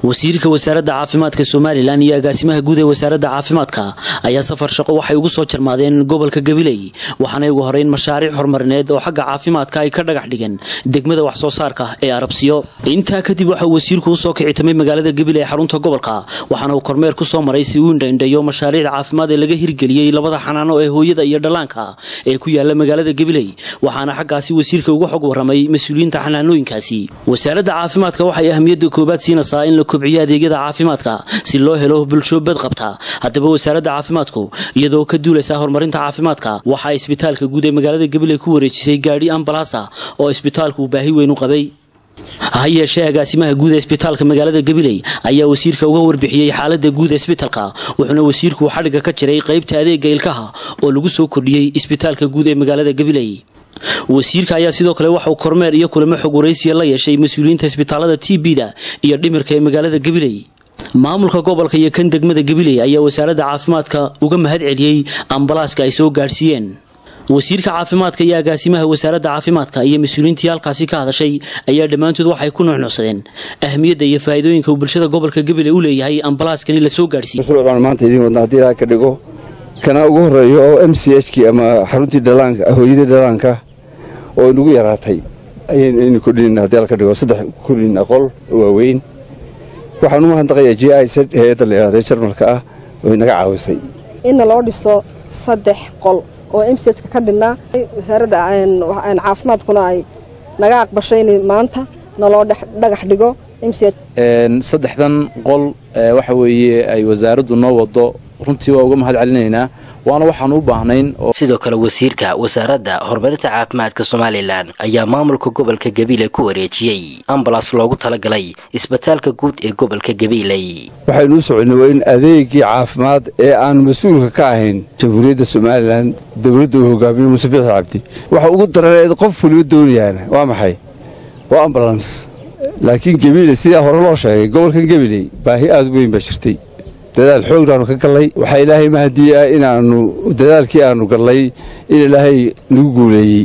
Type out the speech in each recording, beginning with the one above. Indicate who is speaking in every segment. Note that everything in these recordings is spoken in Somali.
Speaker 1: wasiirka wasaaradda caafimaadka Soomaaliland iyo agaasimaha guud ee wasaaradda caafimaadka ayaa safar shaqo waxay ugu soo jarmaadeen gobolka Gabiley waxaana ugu horeyn mashaariic horumarineed oo xagga caafimaadka ay ka dhagax dhigeen degmada wax soo saarka ee Arabsiyo inta kadib waxa wasiirku u soo kicitamay magaalada Gabiley xarunta gobolka waxaana uu kormeer ku soo maray si uu indhayo mashaariic caafimaad ee laga hirgeliyay labada xanaano ee hooyada iyo dhalaanka ee ku yaala magaalada Gabiley waxaana xaggaasi wasiirka ugu xog waramay mas'uuliyiinta xanaanooyinkaasi wasaaradda caafimaadka waxay ahmiyadda koobaad siinaysaa in la kobciyo adeegyada caafimaadka si loo helo bulsho bad qabta hadaba wasaaradda caafimaadku iyadoo ka duulaysa horumarinta caafimaadka waxa isbitaalka guud ee magaalada Gabiley ku wareejisay gaari ambalaas oo isbitaalku baahi weyn u qabay hay'adda agaasimaha guud ee isbitaalka magaalada Gabiley ayaa wasiirka uga warbixiyay xaaladda guud ee isbitaalka wuxuuna wasiirku xadhiga ka jiray qaybta adeegga ilkaha oo lagu soo kordhiyay isbitaalka guud ee magaalada Gabiley wasiirka ayaa sidoo kale waxa uu kormeer iyo kulamo xog wareysi la yeeshay mas'uuliyiinta isbitaalada TB-da iyo dhimirka ee magaalada Gabiley maamulka gobolka iyo kan degmada Gabiley ayaa wasaaradda caafimaadka uga mahad celiyay ambalaaska ay soo gaarsiiyeen wasiirka caafimaadka iyo agaasimaha wasaaradda caafimaadka iyo mas'uuliyiinta halkaasi ka hadashay ayaa dhamaantood waxay ku nuuxnuucsadeen ahmiyadda iyo faa'iidooyinka uu bulshada gobolka Gabiley u leeyahay ambalaaskani la soo gaarsiiyay
Speaker 2: mashruucan maanta idin wadna hadii la ka dhigo kana ugu horeeyo oo MCH ama xaruntii dhalaanka hooyada dhalaanka oo inagu yaraatay ayaynu ku dhigin hadii la ka dhigo saddex kulin aqool waaweyn waxaan u mahadnaqayaa GIZ hay'adda la yiraahdo Jarmalka ah oo inaga caawisay
Speaker 3: in loo dhiso saddex qol oo MCH ka dhinaa wasaaradda caafimaadkuna ay naga aqbashay in maanta naloo dhagax dhigo MCH
Speaker 4: saddexdan qol waxa weeye ay wasaaraddu noo wado runtii waa uga mahad celinaynaa waana waxaan u baahnayn
Speaker 5: sidoo kale wasiirka wasaaradda horumarinta caafimaadka Soomaaliland ayaa maamulka gobolka Gabiley ku wareejiyay ambalaas loogu talagalay isbitaalka guud ee gobolka Gabiley
Speaker 2: waxaynu soconay in adeegii caafimaad ee aan mas'uulka ka ahayn Jamhuuriyadda Soomaaliland dawladda hogaamiye Muuse Biixi Cabdi waxa ugu dareeray qof waliba doonayaan waa maxay waa ambulance laakiin Gabiley sida hore loo sheegay gobolka Gabiley baahi aad u weyn ba jirtay dadaal xoog aanu ka galay waxa Ilaahay mahadiyaa inaanu dadaalkii aanu galay in Ilaahay nagu guuleeyay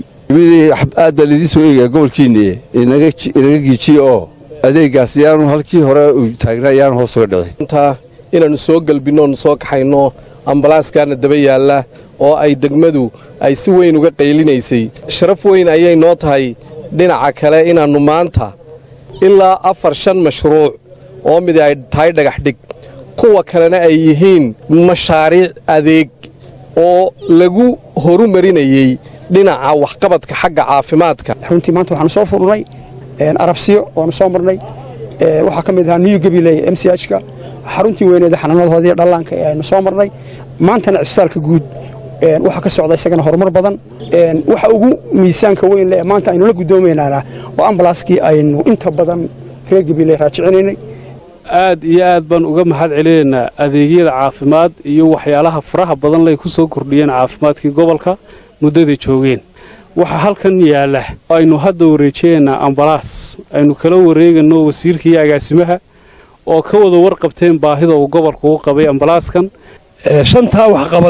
Speaker 2: aad lidii soo eegay gobolkiina inaga giijiyo adeegaas yaanu halkii hore u taagnayaan hoos uga dhacay
Speaker 6: inta inaanu soo galbino soo kaxayno ambalaaskana daba yaala oo ay degmadu ay si weyn uga qeylinaysay sharaf weyn ayay noo tahay dhinaca kale inaanu maanta ilaa 4-5 mashruuc oo mid ay tahay dhagax dhig kuwa kalena ay yihiin mashaariic adeeg oo lagu horumarinayay dhinaca waxqabadka xagga caafimaadka
Speaker 7: runtii maanta waxaan soo furnay Arabsiyo oo soo marnay waxa kamid ah New Gabiley MCH-ka xaruntii weyneed xanaanadooda dhalaanka ee aynu soo marnay maantana isbitaalka guud waxa ka socda isagana horumar badan waxa ugu miisaanka weyn leh maanta aynu la gudoomeynaa oo ambalaaskii aynu inta badan reer Gabiley raajicinaynay
Speaker 8: aad iyo aad baan uga mahad celinaynaa adeegyada caafimaad iyo waxyaalaha faraha badan lay ku soo kordhiyeen caafimaadkii gobolka muddadii joogeen waxa halkan yaala aynu hadda wareejinaa ambalaas aynu kala wareegano wasiirka iyo agaasimaha oo ka wada warqabteen baahida uu gobolku u qabay ambalaaskan
Speaker 9: shanta wax qabad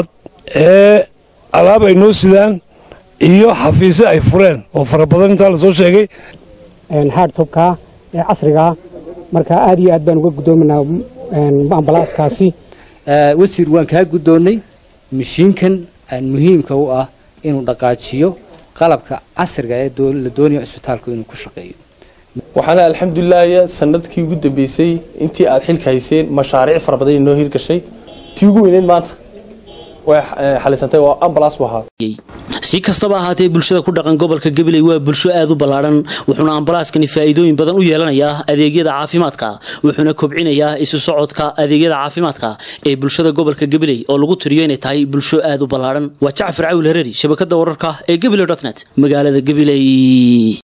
Speaker 9: ee alaab ay noo sidaan iyo xafiis ay fureen oo fara badan inta la soo sheegay
Speaker 10: hardtopka ee casriga marka aad iyo aad baan uga gudoominaa ambalaaskaasi
Speaker 11: wasiir waan ka gudoonay mishiinkan muhiimka u ah inuu dhaqaajiyo qalabka casriga ee la doonayo isbitaalku inuu ku shaqeeyo
Speaker 6: waxaana alxamdulillah sanadkii ugu dambeysay intii aad xilka hayseen mashaariic fara badan inoo hirgashay tii ugu weyneen maanta way xalisantay waa ambalaas waxa
Speaker 1: si kastaba ahaatee bulshada ku dhaqan gobolka Gabiley waa bulsho aad u balaaran wuxuuna ambalaaskani faa'iidooyin badan u yeelanayaa adeegyada caafimaadka wuxuuna kobcinayaa isu socodka adeegyada caafimaadka ee bulshada gobolka Gabiley oo lagu tiriyo inay tahay bulsho aad u balaaran waa Jacfar Cawil Hareeri shabakada wararka ee gabiley.net magaalada Gabiley